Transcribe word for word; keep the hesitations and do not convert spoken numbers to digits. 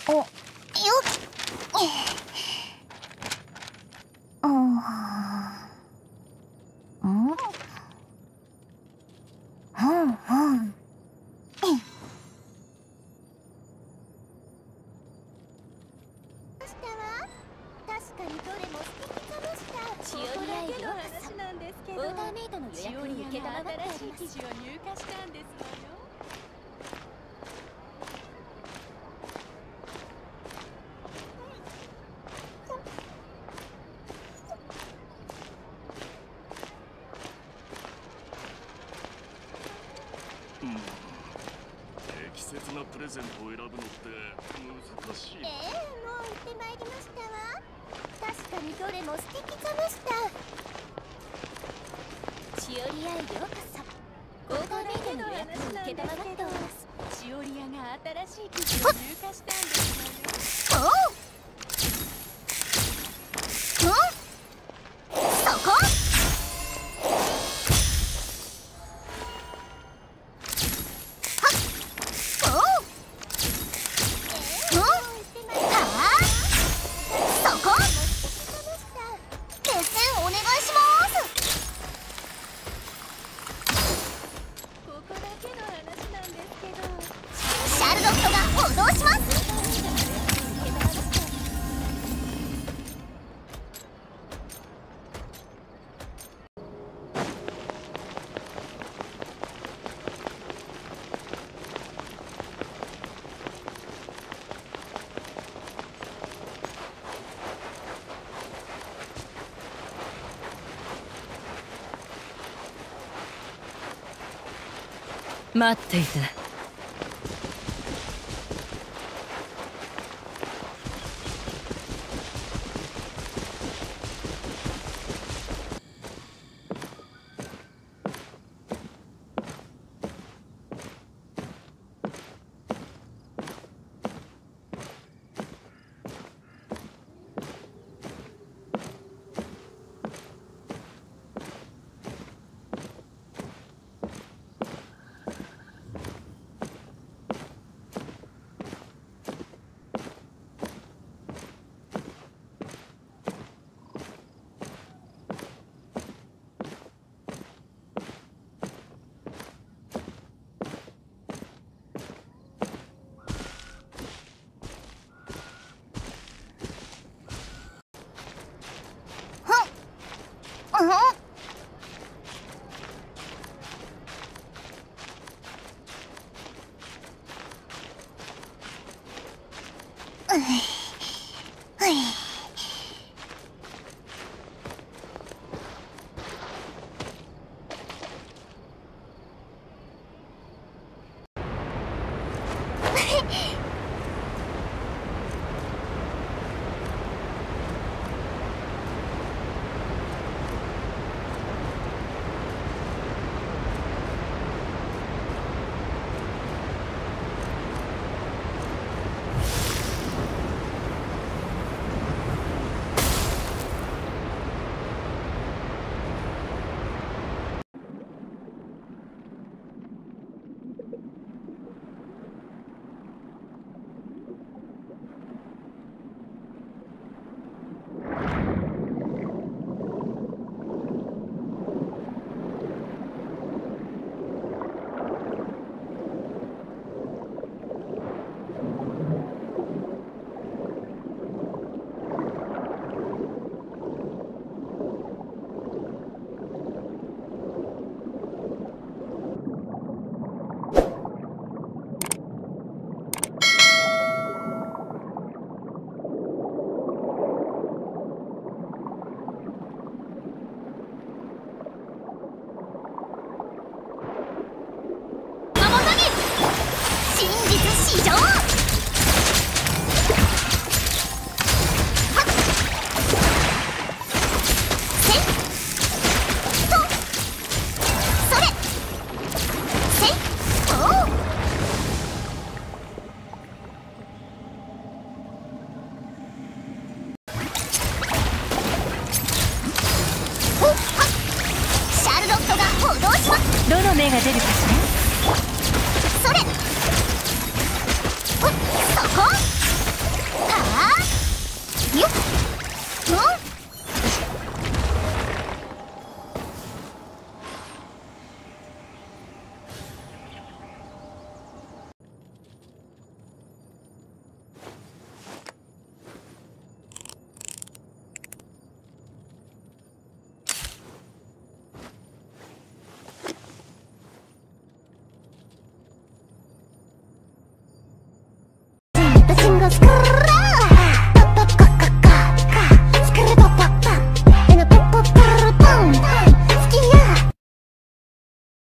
お、よっ。うん。うん。うんうん。 確かにどれも素敵かもした。しおりあいようこそ。なんですけど、オーダーメイドの予約に受けたまってあります。新しい生地を入荷したんですわよ。 うん、適切なプレゼントを選ぶのって難しい。 ええ、もう行ってまいりましたわ。確かにどれも素敵かもした。しおりあいようこそ。オーダーメイドの予約に受けたまっております。しおり屋が新しい生地を入荷したんですわよ。 おう。うん。そこ。 待っていた。どの目が出るかしら。それ。そこ。 のスクラ